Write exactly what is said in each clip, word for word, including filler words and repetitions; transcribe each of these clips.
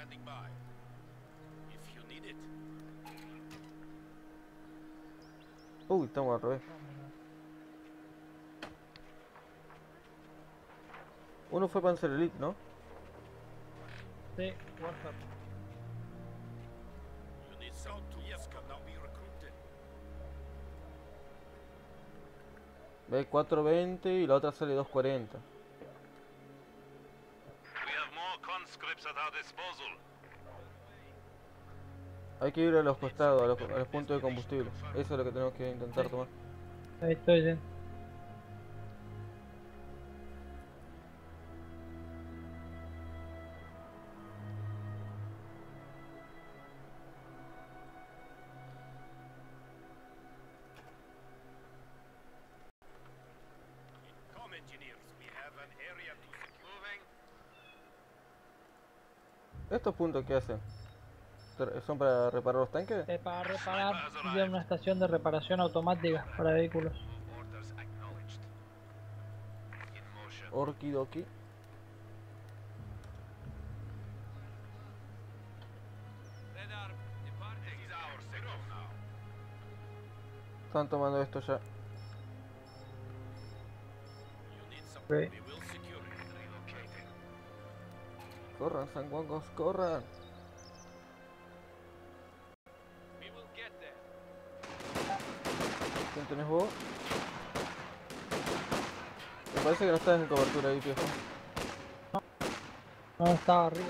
Uy, estamos al revés. Uno fue Panzer Elite, ¿no? Sí, Warhammer. Ve cuatrocientos veinte y la otra sale doscientos cuarenta. Hay que ir a los costados, a los, a los puntos de combustible. Eso es lo que tenemos que intentar Sí, tomar. ahí estoy bien. ¿Estos puntos qué hacen? ¿Son para reparar los tanques? Eh, para reparar, y una estación de reparación automática para vehículos. Orkidoki. Están tomando esto ya. Okay. Corran, sanguangos, corran. ¿Quién tenés vos? Me parece que no estás en cobertura ahí, tío. No, estaba arriba.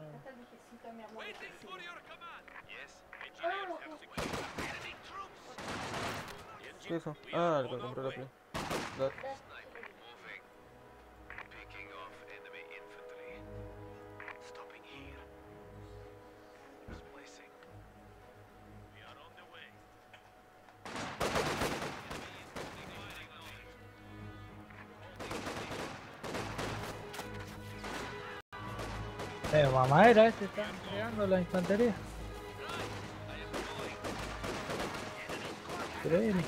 ¿Qué es eso? Ah, el que compré la play. La... Eh, mamadera, este está entregando la infantería. Increíble.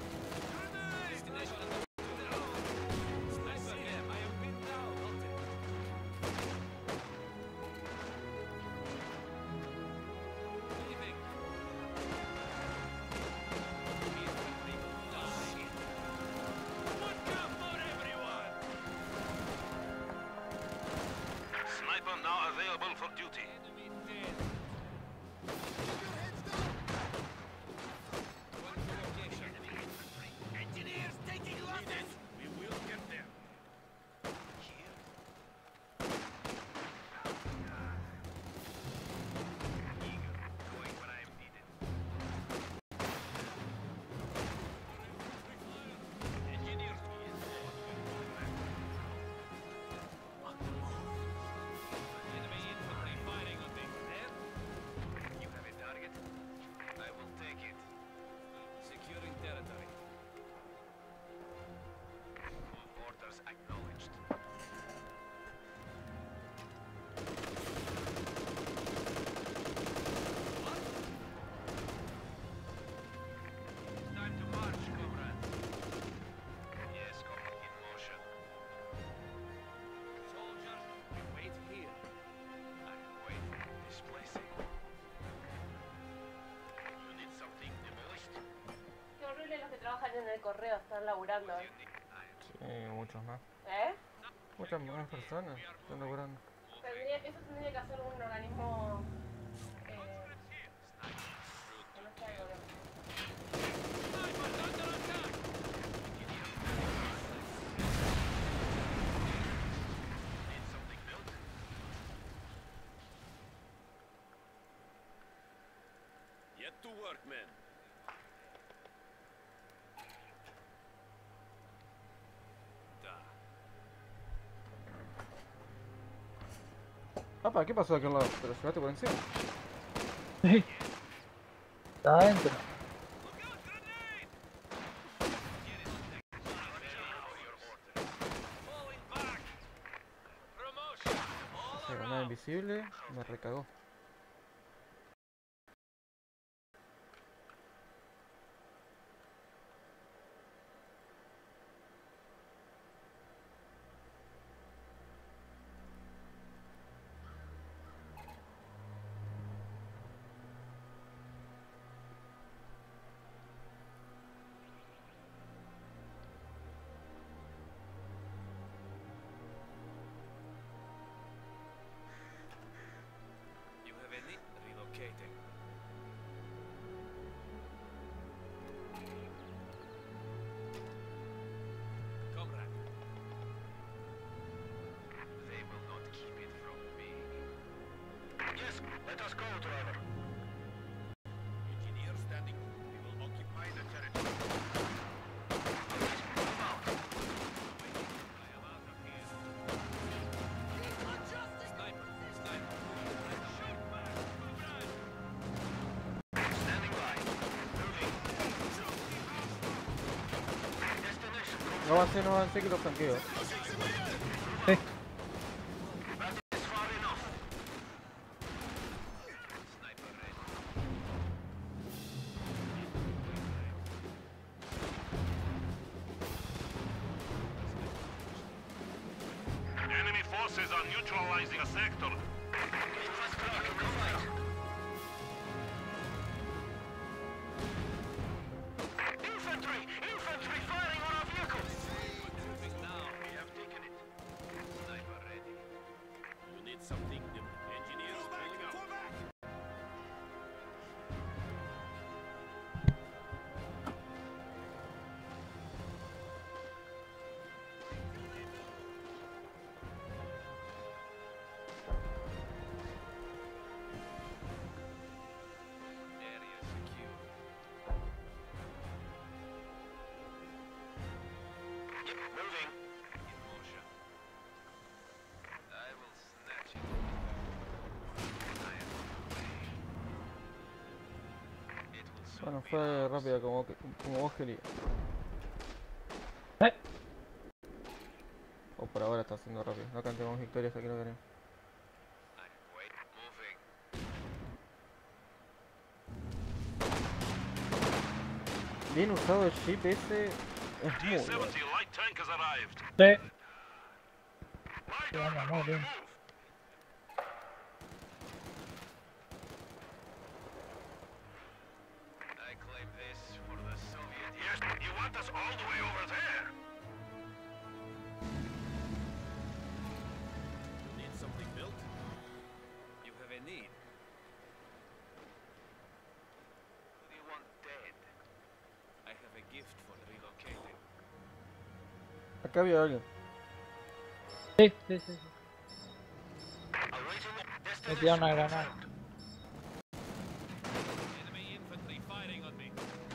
En el correo están laburando. ¿Eh? Sí, muchos más. ¿Eh? Muchas más personas están laburando. Tendría, eso tendría que hacer un organismo eh, que no sea el gobierno. Get to work, men. Apa, ¿qué pasó aquí al lado? ¿Te lo llevaste por encima? Sí. Está adentro. Esa granada invisible me recagó. No avance, no avance, que lo flanqueo. Sí. Enemy forces are neutralizing a sector. Infantry! Infantry firing on our vehicles! Moving now. We have taken it. Sniper ready. You need something new. Engineers pulling out. Area secure. Moving. In motion. I will snatch it. I am away. It will soon Bueno, be fue ours. rápida como, que- como vos querías. Eh, O por ahora está siendo rápido. No cantemos victorias, aquí no queremos. I'm wait. Moving. Bien usado el chip ese. Es T muy bueno. seventy light tank has arrived. sí. Light Sí, anda armor muy on the bien. move. I claim this for the Soviet. Yes, you want us all the way over there? Need something built? You have a need. Who do you want dead? I have a gift for relocating. Acá había alguien. Sí, sí, sí, sí. Awaiting Me tiraron una granada. enemy infantry firing on me.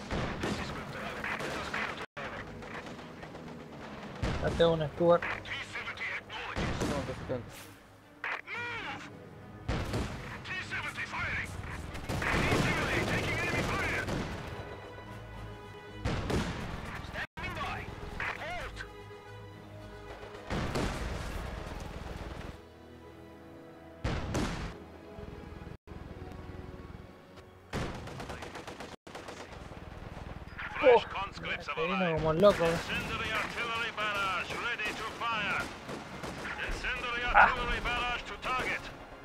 Ya tengo un Stuart. T seventy acknowledges. No, que se canta. Move! T seventy firing! T seventy taking enemy fire! Standing by! Halt! Fresh conscripts have Se vino arrived. como loco. Incendiary artillery barrage ready to fire. Incendiary artillery barrage to target.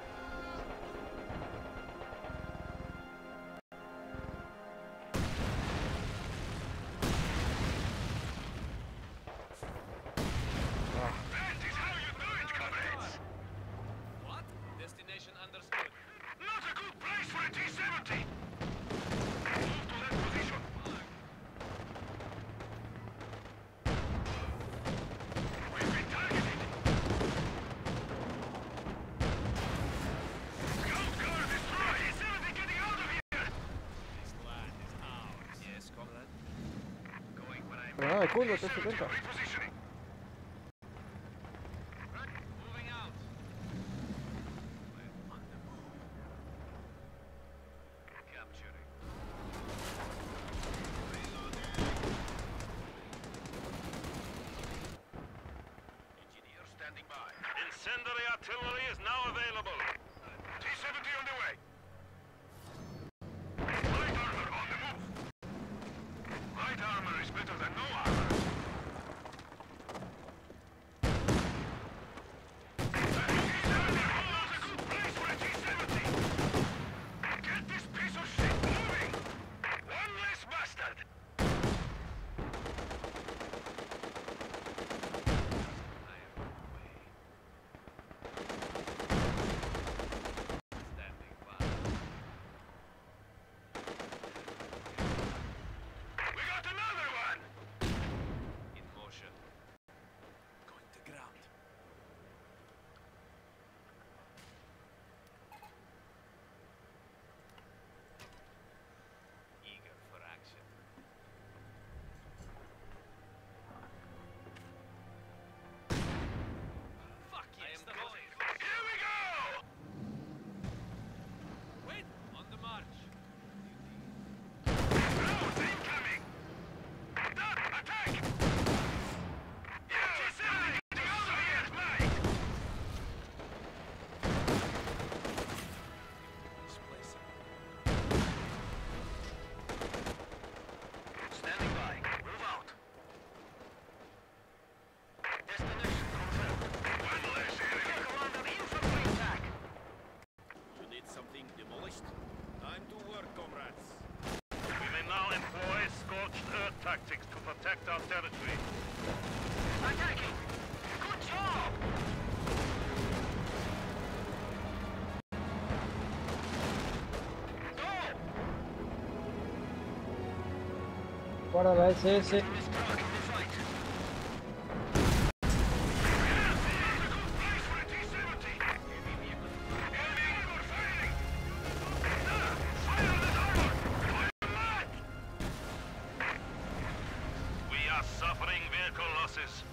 That is how you do it, comrades. What? Destination understood. Not a good place for a T seventy. Move to that position. We've been targeted. Scout car destroyed. T seventy getting out of here. This land is ours. Yes, comrade. Going when I'm Granada de culo, T setenta. repositioning. Moving out. We're on the move. Capturing. Engineer standing by. Incendiary artillery is now available. T seventy on the way. Light armor on the move. Light armor is better than no armor. T seventy holds a good place for a T seventy. Get this piece of shit moving. One less bastard. I am away. Standing by. our territory. Attacking! Good job! Guarda la S S. Suffering vehicle losses.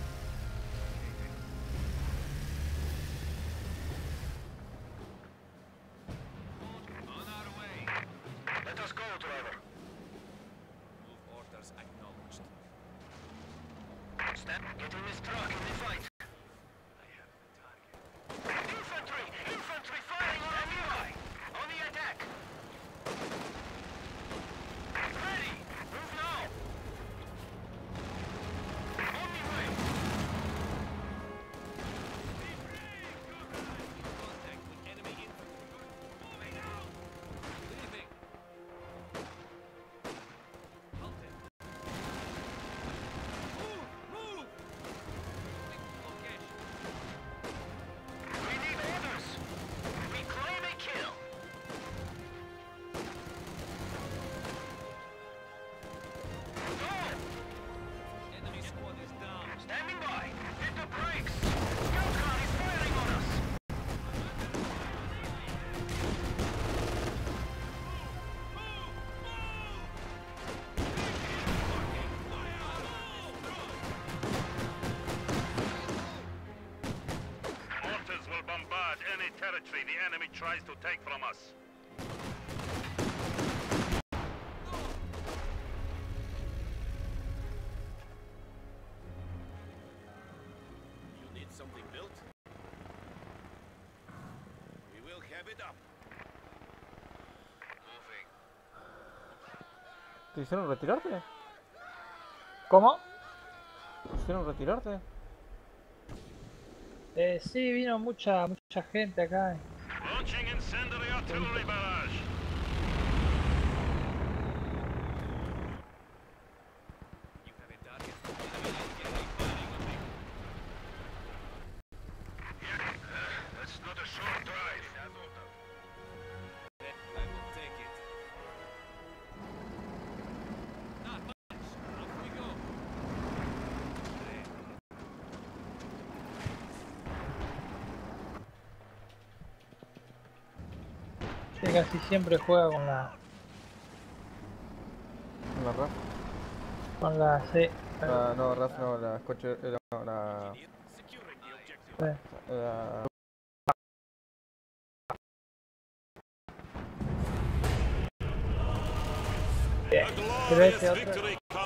On our way. Let us go, driver. Move orders acknowledged. Step, get in this truck in the fight. I have the target. Infantry! Infantry firing on nearby! On the attack! Ready! Move now! Territory the enemy tries to take from us. You need something built? We will have it up. Moving. ¿Te hicieron retirarte? ¿Cómo? ¿Te hicieron retirarte? Eh, sí, vino mucha mucha gente acá. Launching incendiary artillery barrage. You have a target. Yeah, that's not a short drive. I will take it. Not much. Off we go. Que casi siempre juega con la ¿Con la R A F? con la C. La, no, R A F no, la coche. eh, No, la. Sí. la Bien. Pero ese otro.